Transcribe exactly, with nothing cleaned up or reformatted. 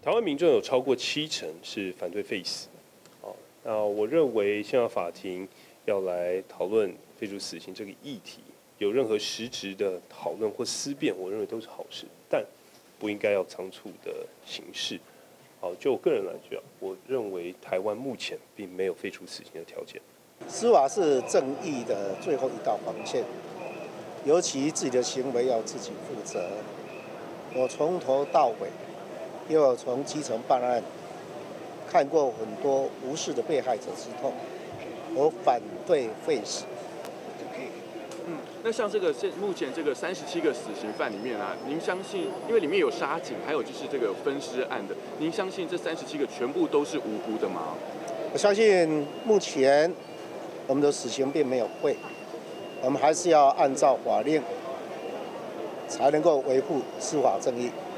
台湾民众有超过七成是反对废死，哦，那我认为宪法法庭要来讨论废除死刑这个议题，有任何实质的讨论或思辨，我认为都是好事，但不应该要仓促的行事。好，就我个人来讲，我认为台湾目前并没有废除死刑的条件。 司法是正义的最后一道防线，尤其自己的行为要自己负责。我从头到尾，因为我从基层办案，看过很多无视的被害者之痛，我反对废死。 嗯，那像这个现目前这个三十七个死刑犯里面啊，您相信，因为里面有杀警，还有就是这个分尸案的，您相信这三十七个全部都是无辜的吗？ 我相信目前我们的死刑并没有废，我们还是要按照法令，才能够维护司法正义。